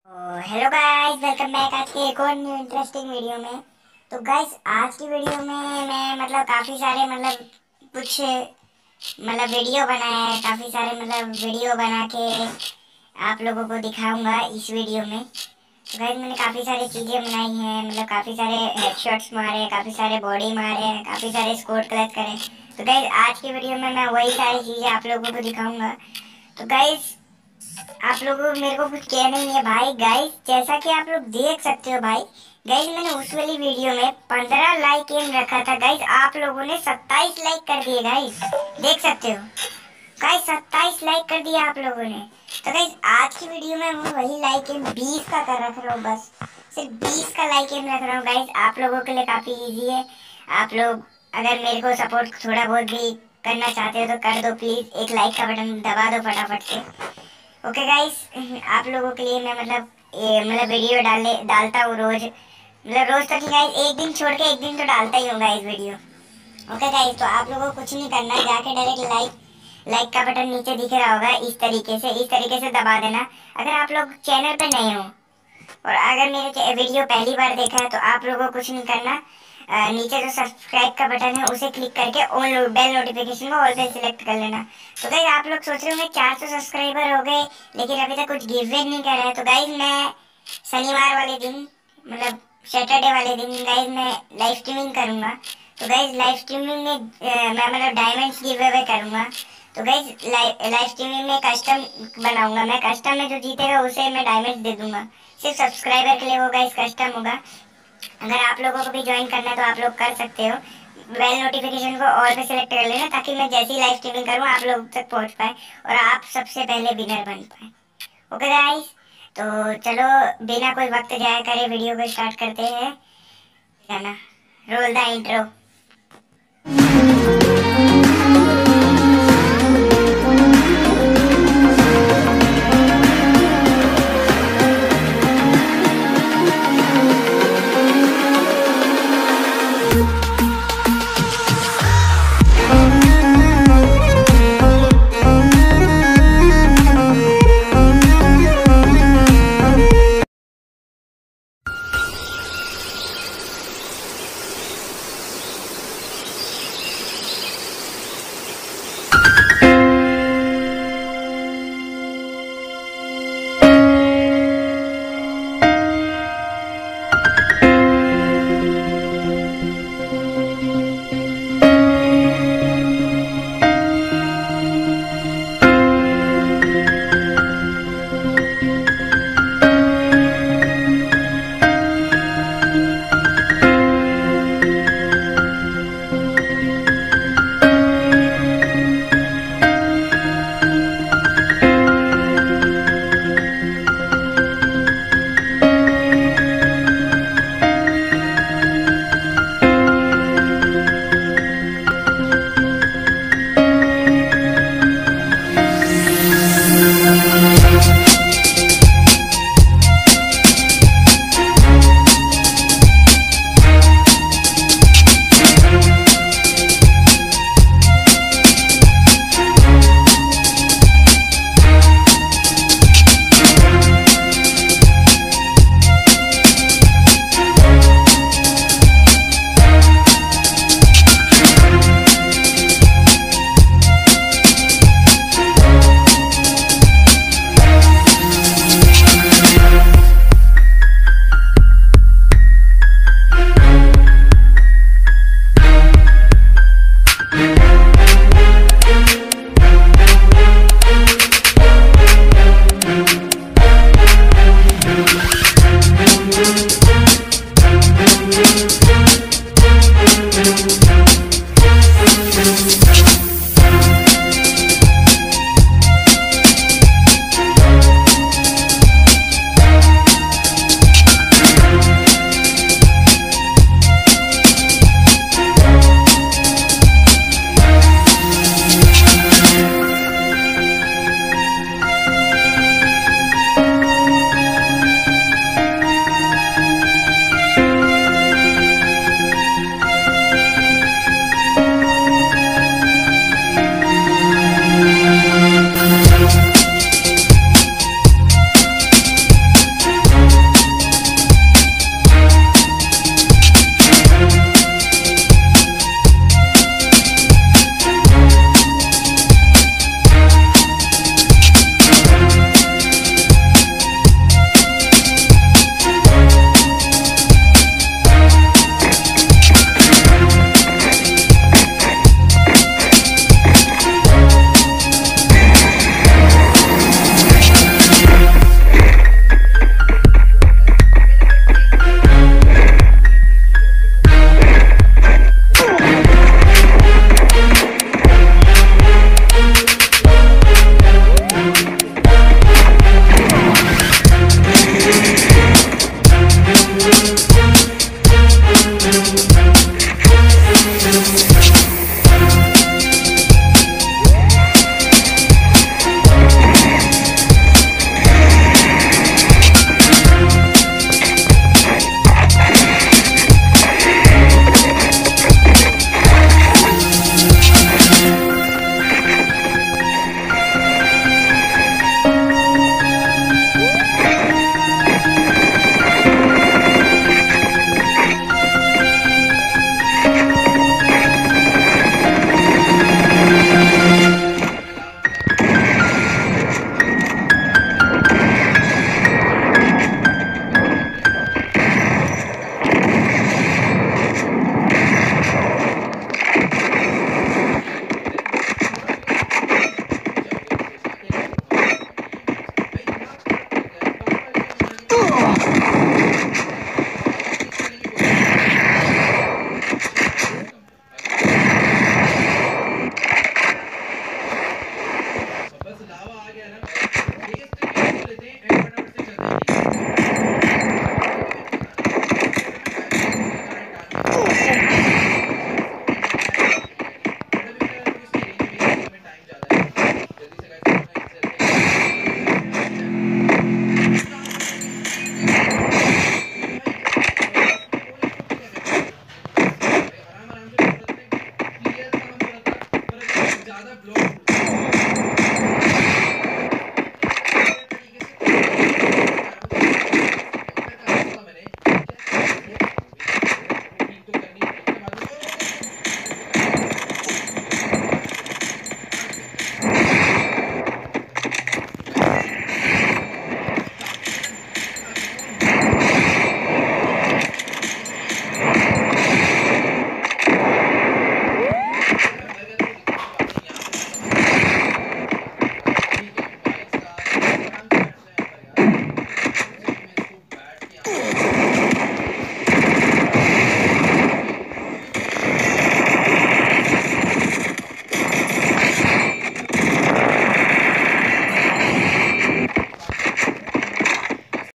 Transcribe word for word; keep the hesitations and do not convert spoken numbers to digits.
Hello guys, welcome back आज के एक और न्यू इंटरेस्टिंग वीडियो में। तो गाइस आज की वीडियो में मैं मतलब काफ़ी सारे मतलब कुछ मतलब वीडियो बनाया है, काफ़ी सारे मतलब वीडियो बना के आप लोगों को दिखाऊंगा इस वीडियो में। तो गाइस मैंने काफ़ी सारी चीज़ें बनाई हैं, मतलब काफ़ी सारे हेडशॉट्स मारे, काफ़ी सारे बॉडी मारे, काफ़ी सारे स्कोर क्लच करे। तो गाइस आज की वीडियो में मैं वही सारी चीज़ें आप लोगों को दिखाऊंगा। तो गाइस आप लोगों को मेरे को कुछ कहना नहीं है भाई। गाइस जैसा कि आप लोग देख सकते हो भाई, गाइस मैंने उस वाली वीडियो में पंद्रह लाइक एम रखा था गाइस, आप लोगों ने सत्ताईस लाइक कर दिए गाइस, देख सकते हो गाइस, सत्ताईस लाइक कर दिया आप लोगों ने। तो गाइस आज की वीडियो में मैं वही लाइक एम बीस का कर रख रहा हूँ, बस सिर्फ बीस का लाइक एम रख रहा हूँ गाइस। आप लोगों के लिए काफ़ी ईजी है। आप लोग अगर मेरे को सपोर्ट थोड़ा बहुत भी करना चाहते हो तो कर दो प्लीज़, एक लाइक का बटन दबा दो फटाफट से। ओके गाइस, आप लोगों के लिए मैं मतलब ये मतलब वीडियो डालने डालता हूँ रोज, मतलब रोज तक गाइस, एक दिन छोड़ के एक दिन तो डालता ही हूँ गाइस वीडियो। ओके गाइस, तो आप लोगों को कुछ नहीं करना, जाके डायरेक्ट लाइक लाइक का बटन नीचे दिख रहा होगा, इस तरीके से इस तरीके से दबा देना अगर आप लोग चैनल पे नए हो। और अगर मेरे वीडियो पहली बार देखा है तो आप लोगों को कुछ नहीं करना, आ, नीचे जो सब्सक्राइब का बटन है उसे क्लिक करके ऑल बेल नोटिफिकेशन को ऑल पे सिलेक्ट कर लेना। तो गाइस आप लोग सोच रहे होंगे चार सौ सब्सक्राइबर हो गए लेकिन अभी तक कुछ गिव नहीं कर रहा है। तो गाइस मैं शनिवार वाले दिन मतलब सैटरडे वाले दिन गाइस मैं लाइव स्ट्रीमिंग करूँगा। तो गाइस लाइव स्ट्रीमिंग में आ, मैं मतलब डायमंड्स गिव अवे करूँगा। तो गाइस लाइव स्ट्रीमिंग में कस्टम बनाऊंगा, मैं कस्टम में जो जीतेगा उसे मैं डायमंड दे दूंगा, सिर्फ सब्सक्राइबर के लिए वो गाइस कस्टम होगा। अगर आप लोगों को भी ज्वाइन करना है तो आप लोग कर सकते हो, बेल नोटिफिकेशन को ऑल पे सिलेक्ट कर लेना ताकि मैं जैसी लाइव स्ट्रीमिंग करूँ आप लोग तक पहुँच पाए और आप सबसे पहले विनर बन पाए। ओके गाइस, तो चलो बिना कोई वक्त जाया करे वीडियो को स्टार्ट करते हैं। गाना रोल द इंट्रो।